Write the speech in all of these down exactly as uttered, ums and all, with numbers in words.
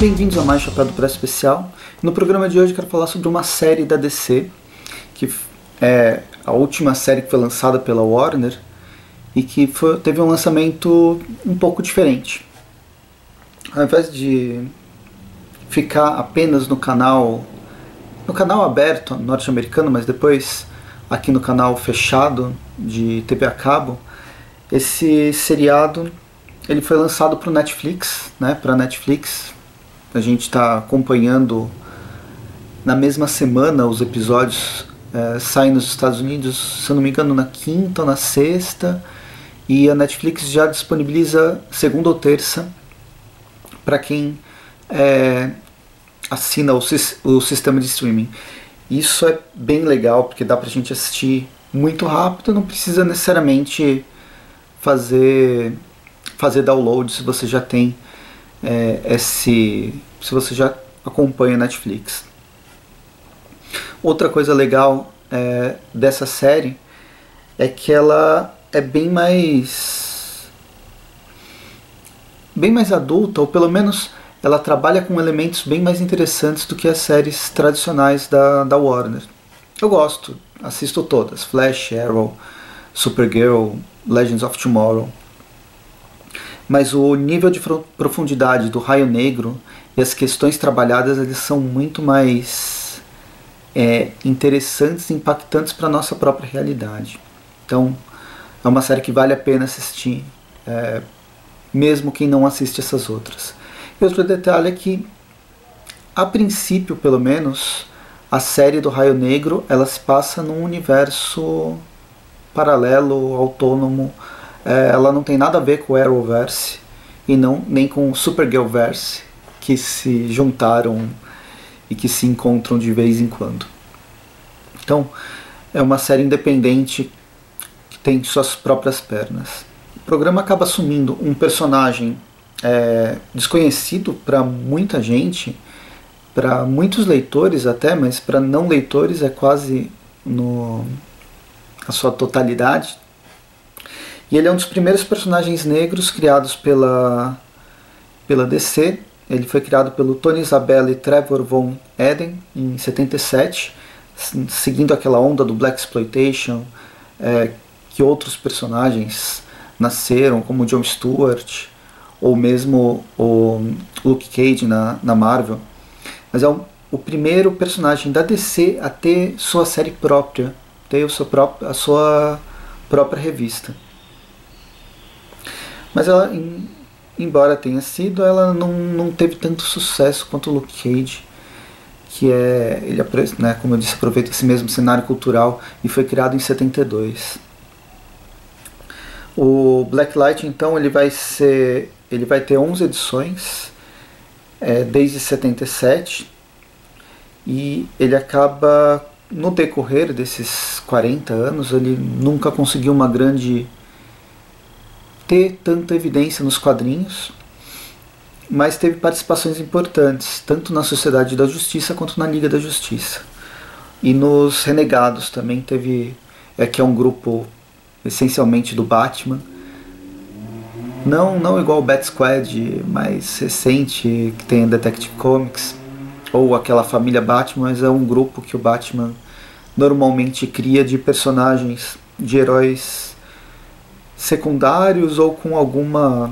Bem-vindos a mais Chapéu do Preço Especial. No programa de hoje eu quero falar sobre uma série da D C, que é a última série que foi lançada pela Warner e que foi, teve um lançamento um pouco diferente. Ao invés de ficar apenas no canal, no canal aberto norte-americano, mas depois aqui no canal fechado de T V a cabo, esse seriado ele foi lançado para o Netflix, né, para Netflix. A gente está acompanhando na mesma semana os episódios, é, saem nos Estados Unidos, se eu não me engano, na quinta ou na sexta, e a Netflix já disponibiliza segunda ou terça para quem é, assina o, o sistema de streaming. Isso é bem legal porque dá para a gente assistir muito rápido, não precisa necessariamente fazer, fazer download se você já tem É, esse, se você já acompanha Netflix. Outra coisa legal é, dessa série é que ela é bem mais bem mais adulta, ou pelo menos ela trabalha com elementos bem mais interessantes do que as séries tradicionais da, da Warner. Eu gosto, assisto todas: Flash, Arrow, Supergirl, Legends of Tomorrow. Mas o nível de profundidade do Raio Negro e as questões trabalhadas, eles são muito mais é, interessantes e impactantes para a nossa própria realidade. Então é uma série que vale a pena assistir, é, mesmo quem não assiste essas outras. E outro detalhe é que, a princípio pelo menos, a série do Raio Negro ela se passa num universo paralelo, autônomo. É, ela não tem nada a ver com o Arrowverse e não, nem com o Supergirlverse, que se juntaram e que se encontram de vez em quando. Então é uma série independente que tem suas próprias pernas. O programa acaba assumindo um personagem é, desconhecido para muita gente, para muitos leitores até, mas para não leitores é quase no, a sua totalidade. E ele é um dos primeiros personagens negros criados pela, pela D C. Ele foi criado pelo Tony Isabella e Trevor Von Eeden em setenta e sete, seguindo aquela onda do Blaxploitation, é, que outros personagens nasceram, como Jon Stewart, ou mesmo o Luke Cage na, na Marvel. Mas é o, o primeiro personagem da D C a ter sua série própria, ter o seu próprio, a sua própria revista. Mas ela, em, embora tenha sido, ela não, não teve tanto sucesso quanto o Luke Cage, que é, ele, né, como eu disse, aproveita esse mesmo cenário cultural e foi criado em setenta e dois. O Blacklight, então, ele vai ser, ele vai ter onze edições, é, desde setenta e sete, e ele acaba, no decorrer desses quarenta anos, ele nunca conseguiu uma grande ter tanta evidência nos quadrinhos, mas teve participações importantes, tanto na Sociedade da Justiça quanto na Liga da Justiça. E nos Renegados também teve, é, que é um grupo essencialmente do Batman, não, não igual o Bat Squad mais recente, que tem a Detective Comics, ou aquela família Batman, mas é um grupo que o Batman normalmente cria de personagens, de heróis secundários ou com alguma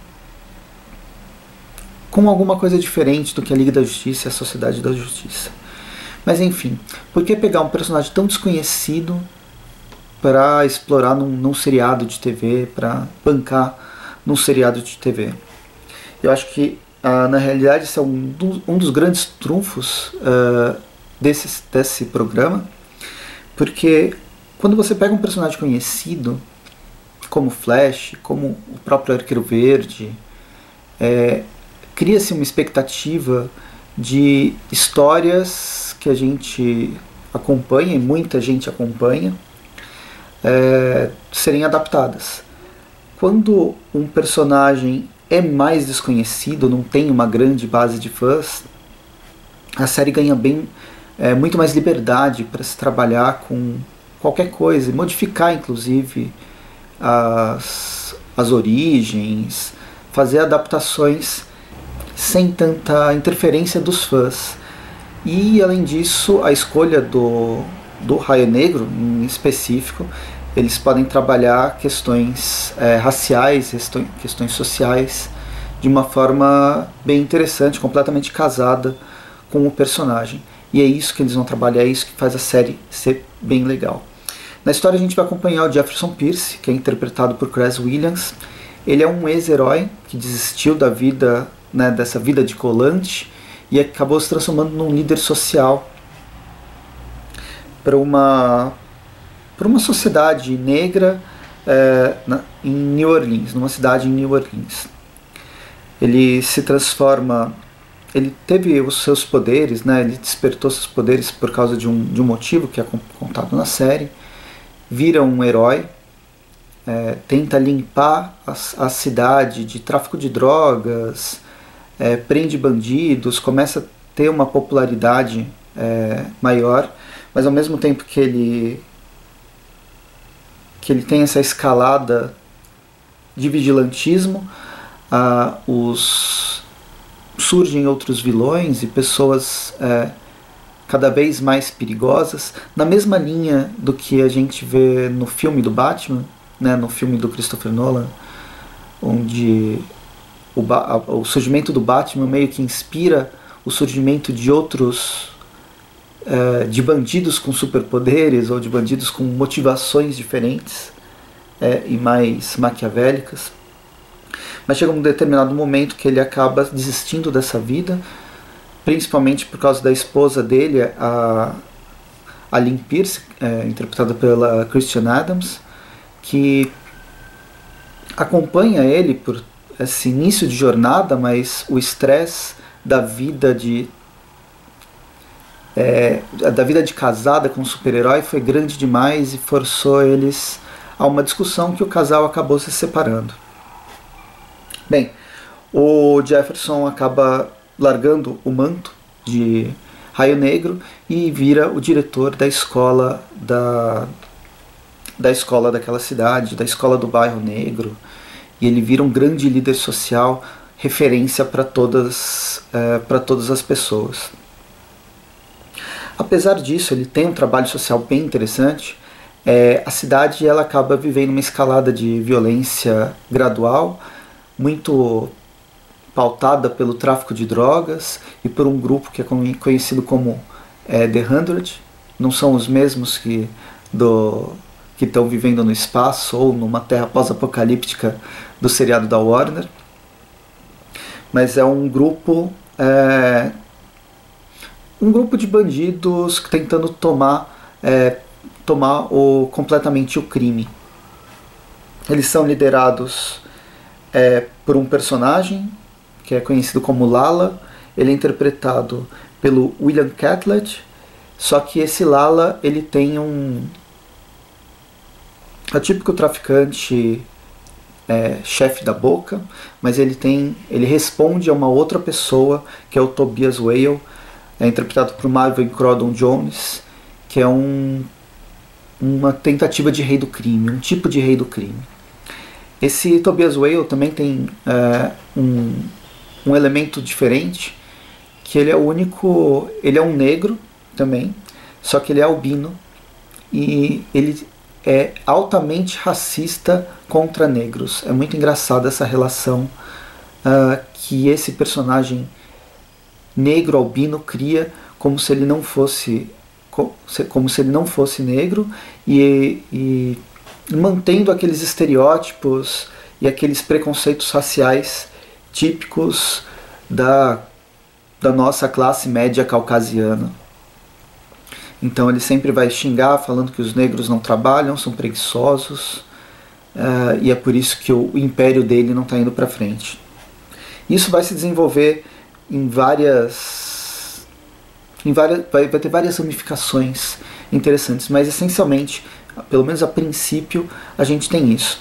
com alguma coisa diferente do que a Liga da Justiça e a Sociedade da Justiça. Mas enfim, por que pegar um personagem tão desconhecido para explorar num, num seriado de T V, para bancar num seriado de T V? Eu acho que ah, na realidade esse é um, do, um dos grandes trunfos uh, desse, desse programa, porque quando você pega um personagem conhecido como Flash, como o próprio Arqueiro Verde, é, cria-se uma expectativa de histórias que a gente acompanha, e muita gente acompanha, é, serem adaptadas. Quando um personagem é mais desconhecido, não tem uma grande base de fãs, a série ganha bem, é, muito mais liberdade para se trabalhar com qualquer coisa, e modificar inclusive As, as origens, fazer adaptações sem tanta interferência dos fãs. E além disso, a escolha do, do Raio Negro em específico, eles podem trabalhar questões é, raciais, questões, questões sociais, de uma forma bem interessante, completamente casada com o personagem. E é isso que eles vão trabalhar, é isso que faz a série ser bem legal. Na história a gente vai acompanhar o Jefferson Pierce, que é interpretado por Cress Williams. Ele é um ex-herói que desistiu da vida, né, dessa vida de colante e acabou se transformando num líder social para uma, para uma sociedade negra é, na, em New Orleans, numa cidade em New Orleans. Ele se transforma, ele teve os seus poderes, né, ele despertou seus poderes por causa de um, de um motivo que é contado na série, vira um herói, é, tenta limpar a, a cidade de tráfico de drogas, é, prende bandidos, começa a ter uma popularidade é, maior, mas ao mesmo tempo que ele, que ele tem essa escalada de vigilantismo, ah, os, surgem outros vilões e pessoas é, cada vez mais perigosas, na mesma linha do que a gente vê no filme do Batman, né, no filme do Christopher Nolan, onde o, ba o surgimento do Batman meio que inspira o surgimento de outros, é, de bandidos com superpoderes ou de bandidos com motivações diferentes é, e mais maquiavélicas. Mas chega um determinado momento que ele acaba desistindo dessa vida, principalmente por causa da esposa dele, a, a Lynn Pierce, é, interpretada pela Christian Adams, que acompanha ele por esse início de jornada, mas o estresse da vida de é, da vida de casada com um super-herói foi grande demais e forçou eles a uma discussão que o casal acabou se separando. Bem, o Jefferson acaba largando o manto de Raio Negro e vira o diretor da escola da, da escola daquela cidade, da escola do bairro negro, e ele vira um grande líder social, referência para todas, é, para todas as pessoas. Apesar disso, ele tem um trabalho social bem interessante. É, a cidade ela acaba vivendo uma escalada de violência gradual, muito pautada pelo tráfico de drogas e por um grupo que é conhecido como é, The Hundred. Não são os mesmos que do que estão vivendo no espaço ou numa terra pós-apocalíptica do seriado da Warner, mas é um grupo é, um grupo de bandidos tentando tomar é, tomar o, completamente o crime. Eles são liderados é, por um personagem que é conhecido como Lala. Ele é interpretado pelo William Catlett, só que esse Lala ele tem um é o típico traficante é, chefe da boca, mas ele tem ele responde a uma outra pessoa que é o Tobias Whale, é interpretado por Marvin Crodon Jones, que é um uma tentativa de rei do crime, um tipo de rei do crime. Esse Tobias Whale também tem é, um, um elemento diferente, que ele é o único, ele é um negro também, só que ele é albino e ele é altamente racista contra negros. É muito engraçada essa relação uh, que esse personagem negro albino cria, como se ele não fosse como se ele não fosse negro, e, e mantendo aqueles estereótipos e aqueles preconceitos raciais típicos da, da nossa classe média caucasiana. Então ele sempre vai xingar falando que os negros não trabalham, são preguiçosos, uh, e é por isso que o, o império dele não está indo para frente. Isso vai se desenvolver em várias Em várias, vai, vai ter várias ramificações interessantes, mas essencialmente, pelo menos a princípio, a gente tem isso.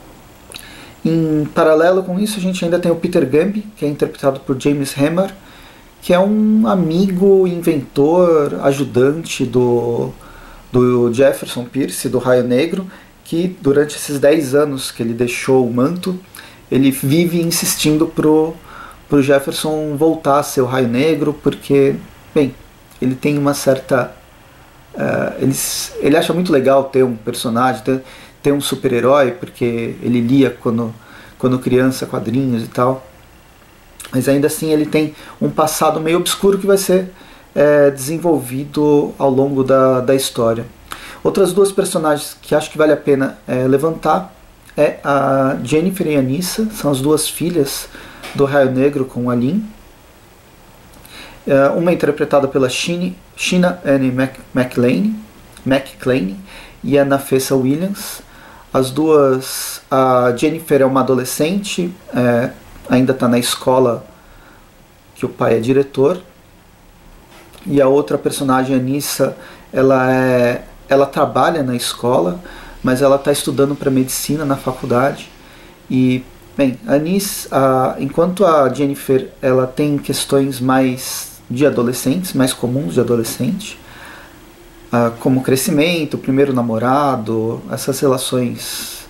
Em paralelo com isso, a gente ainda tem o Peter Gambi, que é interpretado por James Remar, que é um amigo, inventor, ajudante do, do Jefferson Pierce, do Raio Negro, que durante esses dez anos que ele deixou o manto, ele vive insistindo pro, para o Jefferson voltar a ser o Raio Negro, porque, bem, ele tem uma certa... Uh, ele, ele acha muito legal ter um personagem, ter, ter um super-herói, porque ele lia quando, quando criança quadrinhos e tal. Mas ainda assim ele tem um passado meio obscuro que vai ser é, desenvolvido ao longo da, da história. Outras duas personagens que acho que vale a pena é, levantar é a Jennifer e a Anissa, são as duas filhas do Raio Negro com a Lynn. É, uma é interpretada pela Sheena Anne McClain, McClain e a Nafessa Williams. As duas, a Jennifer é uma adolescente, é, ainda está na escola que o pai é diretor, e a outra personagem, a Anissa, ela, é, ela trabalha na escola, mas ela está estudando para medicina na faculdade. E, bem, a Anissa, a, enquanto a Jennifer ela tem questões mais de adolescentes, mais comuns de adolescente, a, como crescimento, primeiro namorado, essas relações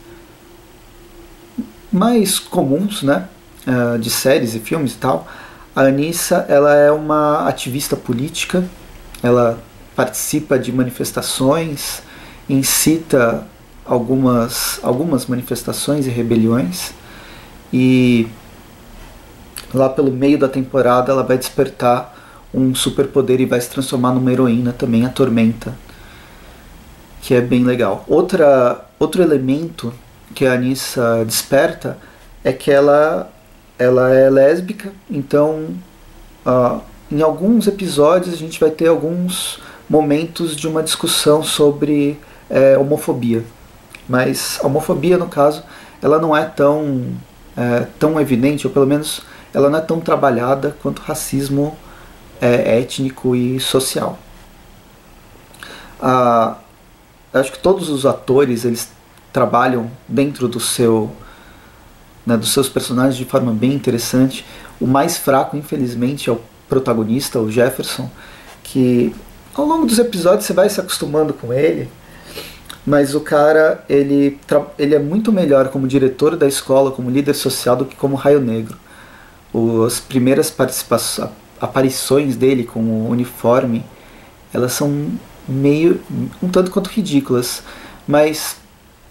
mais comuns, né? De séries e filmes e tal. A Anissa, ela é uma ativista política, ela participa de manifestações, incita algumas, algumas manifestações e rebeliões, e lá pelo meio da temporada ela vai despertar um superpoder e vai se transformar numa heroína também, a Tormenta, que é bem legal. Outra, outro elemento que a Anissa desperta é que ela ela é lésbica, então uh, em alguns episódios a gente vai ter alguns momentos de uma discussão sobre é, homofobia, mas a homofobia, no caso, ela não é tão, é, tão evidente, ou pelo menos ela não é tão trabalhada quanto o racismo é, étnico e social. Uh, acho que todos os atores eles trabalham dentro do seu Né, dos seus personagens de forma bem interessante. O mais fraco, infelizmente, é o protagonista, o Jefferson, que ao longo dos episódios você vai se acostumando com ele, mas o cara ele, ele é muito melhor como diretor da escola, como líder social, do que como Raio Negro. As primeiras aparições dele com o uniforme, elas são meio um tanto quanto ridículas, mas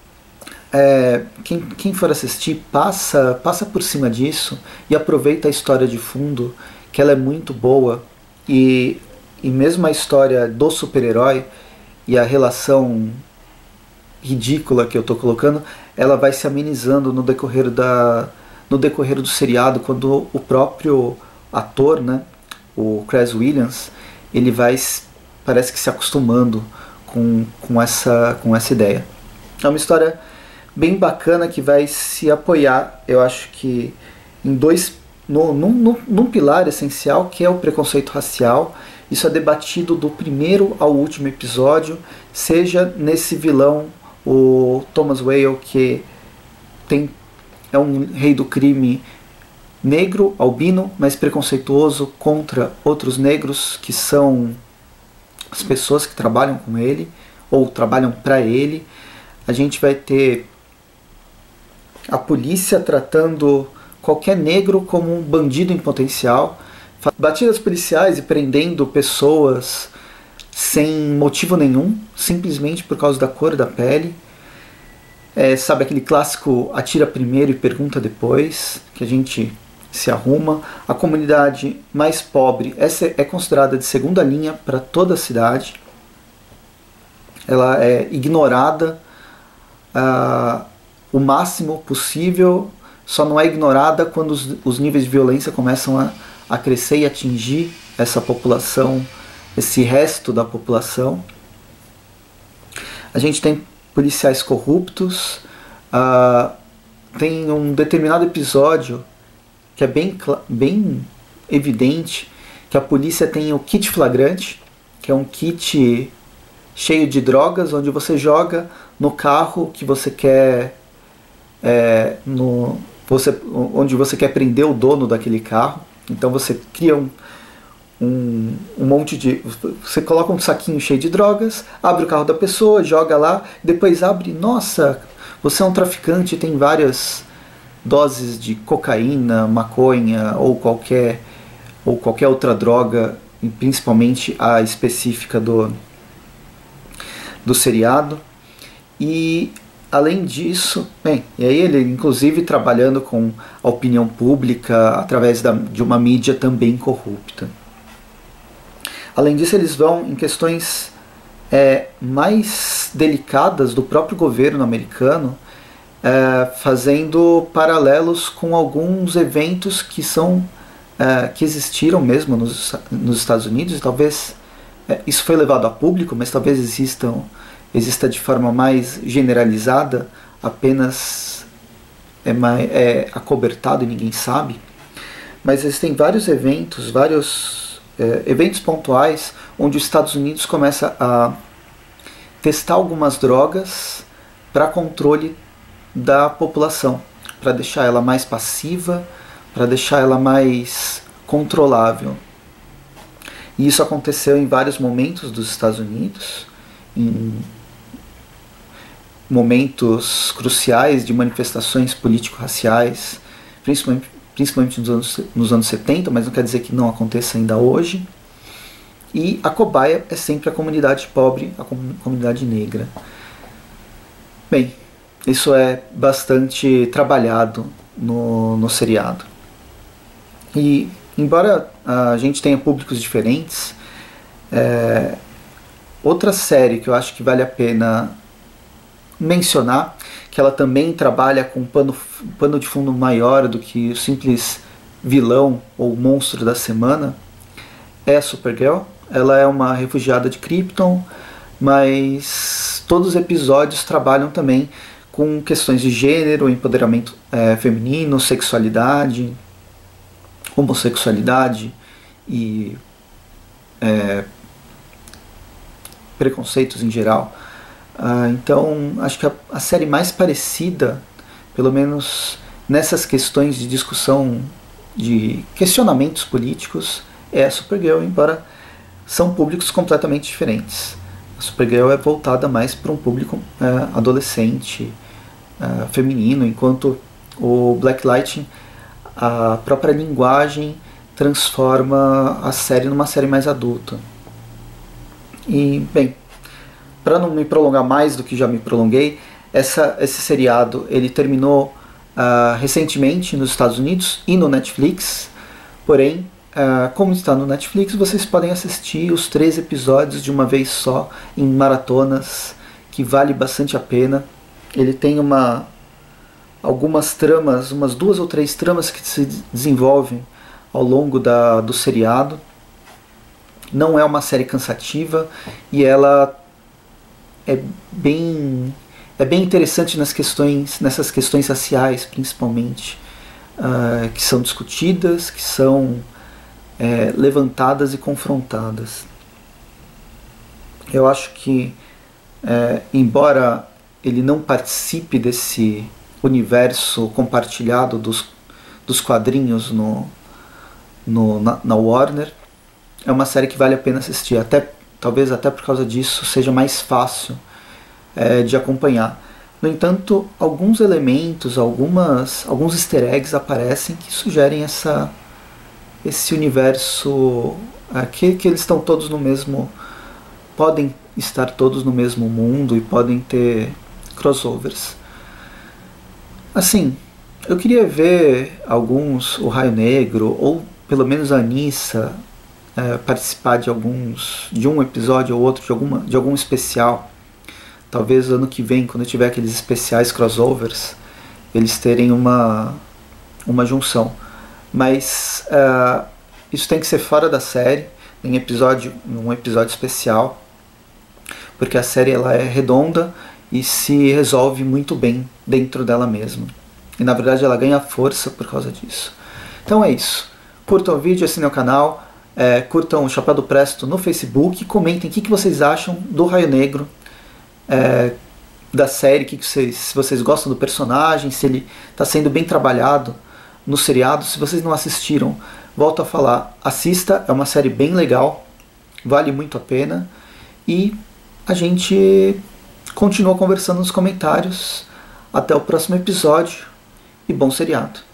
É, quem, quem for assistir passa, passa por cima disso e aproveita a história de fundo, que ela é muito boa, e, e mesmo a história do super-herói e a relação ridícula que eu estou colocando, ela vai se amenizando no decorrer, da, no decorrer do seriado, quando o próprio ator, né, o Chris Williams, ele vai, parece que se acostumando com, com, essa, com essa ideia. É uma história bem bacana que vai se apoiar, eu acho que em dois, no, num, num, num pilar essencial, que é o preconceito racial. Isso é debatido do primeiro ao último episódio, seja nesse vilão, o Thomas Whale, que tem, é um rei do crime negro, albino, mas preconceituoso contra outros negros, que são as pessoas que trabalham com ele, ou trabalham para ele. A gente vai ter a polícia tratando qualquer negro como um bandido em potencial, batidas policiais e prendendo pessoas sem motivo nenhum, simplesmente por causa da cor da pele. É, sabe aquele clássico atira primeiro e pergunta depois, que a gente se arruma. A comunidade mais pobre essa é considerada de segunda linha para toda a cidade. Ela é ignorada uh, o máximo possível, só não é ignorada quando os, os níveis de violência começam a, a crescer e atingir essa população, esse resto da população. A gente tem policiais corruptos, uh, tem um determinado episódio que é bem, bem evidente, que a polícia tem o kit flagrante, que é um kit cheio de drogas, onde você joga no carro que você quer, é, no, você, onde você quer prender o dono daquele carro. Então você cria um, um, um monte de... Você coloca um saquinho cheio de drogas, abre o carro da pessoa, joga lá, depois abre, nossa, você é um traficante, tem várias, doses de cocaína, maconha ou qualquer, ou qualquer outra droga, e principalmente a específica do, do seriado. E além disso, bem, e aí ele inclusive trabalhando com a opinião pública através da, de uma mídia também corrupta. Além disso, eles vão em questões é, mais delicadas do próprio governo americano, é, fazendo paralelos com alguns eventos que são é, que existiram mesmo nos, nos Estados Unidos. E talvez é, isso foi levado a público, mas talvez existam, exista de forma mais generalizada, apenas é, mais, é acobertado e ninguém sabe. Mas existem vários eventos, vários É, eventos pontuais onde os Estados Unidos começa a testar algumas drogas para controle da população, para deixar ela mais passiva, para deixar ela mais controlável. E isso aconteceu em vários momentos dos Estados Unidos, em momentos cruciais de manifestações político-raciais, principalmente principalmente nos anos, nos anos setenta, mas não quer dizer que não aconteça ainda hoje. E a cobaia é sempre a comunidade pobre, a comunidade negra. Bem, isso é bastante trabalhado no, no seriado. E, embora a gente tenha públicos diferentes, é, outra série que eu acho que vale a pena mencionar, que ela também trabalha com um pano, um pano de fundo maior do que o simples vilão ou monstro da semana, é a Supergirl. Ela é uma refugiada de Krypton, mas todos os episódios trabalham também com questões de gênero, empoderamento é, feminino, sexualidade, homossexualidade e é, preconceitos em geral. Uh, então, acho que a, a série mais parecida, pelo menos nessas questões de discussão, de questionamentos políticos, é a Supergirl, embora são públicos completamente diferentes. A Supergirl é voltada mais para um público uh, adolescente, uh, feminino, enquanto o Black Lightning, a própria linguagem transforma a série numa série mais adulta. E, bem, para não me prolongar mais do que já me prolonguei, essa, esse seriado ele terminou uh, recentemente nos Estados Unidos e no Netflix, porém, uh, como está no Netflix, vocês podem assistir os três episódios de uma vez só, em maratonas, que vale bastante a pena. Ele tem uma, algumas tramas, umas duas ou três tramas que se desenvolvem ao longo da, do seriado. Não é uma série cansativa e ela é bem, é bem interessante nas questões, nessas questões raciais, principalmente, uh, que são discutidas, que são é, levantadas e confrontadas. Eu acho que, é, embora ele não participe desse universo compartilhado dos, dos quadrinhos no, no, na, na Warner, é uma série que vale a pena assistir, até talvez até por causa disso seja mais fácil é, de acompanhar. No entanto, alguns elementos, algumas, alguns easter eggs aparecem que sugerem essa, esse universo, é, que, que eles estão todos no mesmo, podem estar todos no mesmo mundo e podem ter crossovers. Assim, eu queria ver alguns, o Raio Negro, ou pelo menos a Anissa, É, participar de alguns, de um episódio ou outro, de, alguma, de algum especial. Talvez ano que vem, quando tiver aqueles especiais crossovers, eles terem uma, uma junção. Mas uh, isso tem que ser fora da série, em episódio, um episódio especial, porque a série ela é redonda e se resolve muito bem dentro dela mesma. E na verdade ela ganha força por causa disso. Então é isso. Curtam o vídeo, assinem o canal. É, curtam o Chapéu do Presto no Facebook, comentem o que, que vocês acham do Raio Negro, é, da série, que que vocês, se vocês gostam do personagem, se ele está sendo bem trabalhado no seriado. Se vocês não assistiram, volto a falar, assista, é uma série bem legal, vale muito a pena, e a gente continua conversando nos comentários. Até o próximo episódio e bom seriado.